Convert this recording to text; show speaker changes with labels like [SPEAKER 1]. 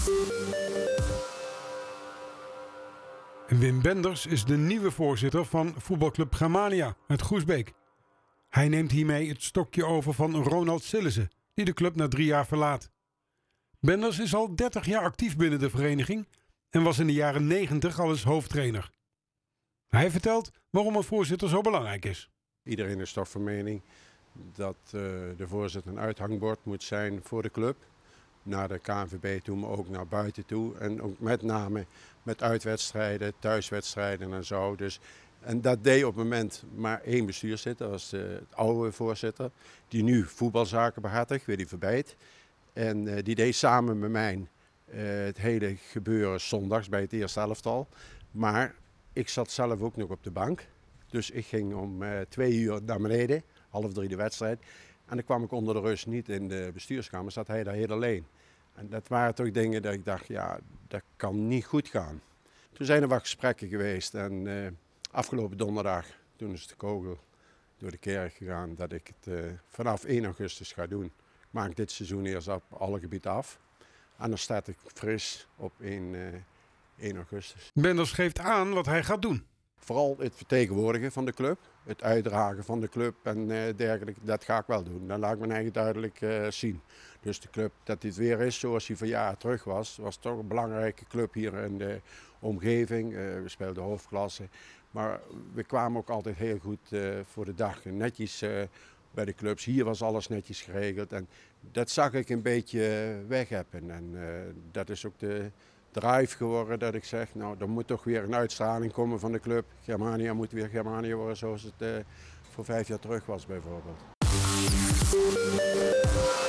[SPEAKER 1] Wim Benders is de nieuwe voorzitter van voetbalclub Germania uit Groesbeek. Hij neemt hiermee het stokje over van Ronald Sillissen, die de club na 3 jaar verlaat. Benders is al 30 jaar actief binnen de vereniging en was in de jaren 90 al eens hoofdtrainer. Hij vertelt waarom een voorzitter zo belangrijk is.
[SPEAKER 2] Iedereen is toch van mening dat de voorzitter een uithangbord moet zijn voor de club. Naar de KNVB toe, maar ook naar buiten toe. En ook met name met uitwedstrijden, thuiswedstrijden en zo. Dus, en dat deed op het moment maar 1 bestuurslid, dat was het oude voorzitter. Die nu voetbalzaken behartigt, Willy Verbijt. En die deed samen met mij het hele gebeuren zondags bij het eerste elftal. Maar ik zat zelf ook nog op de bank. Dus ik ging om 2 uur naar beneden, 2:30 de wedstrijd. En dan kwam ik onder de rust niet in de bestuurskamer, zat hij daar heel alleen. En dat waren toch dingen dat ik dacht, ja, dat kan niet goed gaan. Toen zijn er wat gesprekken geweest en afgelopen donderdag, toen is de kogel door de kerk gegaan dat ik het vanaf 1 augustus ga doen. Ik maak dit seizoen eerst op alle gebieden af en dan start ik fris op 1 augustus.
[SPEAKER 1] Benders geeft aan wat hij gaat doen.
[SPEAKER 2] Vooral het vertegenwoordigen van de club, het uitdragen van de club en dergelijke, dat ga ik wel doen. Dan laat ik mijn eigen duidelijk zien. Dus de club, dat dit weer is zoals hij van jaren terug was toch een belangrijke club hier in de omgeving. We speelden hoofdklasse, maar we kwamen ook altijd heel goed voor de dag. Netjes bij de clubs, hier was alles netjes geregeld en dat zag ik een beetje weg hebben. En dat is ook de drive geworden dat ik zeg, nou er moet toch weer een uitstraling komen van de club. Germania moet weer Germania worden zoals het voor 5 jaar terug was bijvoorbeeld.